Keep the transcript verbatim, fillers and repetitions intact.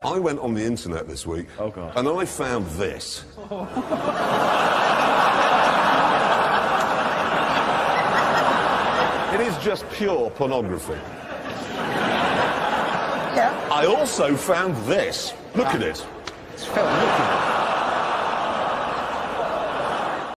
I went on the internet this week, oh, God. and I found this. It is just pure pornography. Yeah. I also found this. Look ah. at it. It's film, look at it.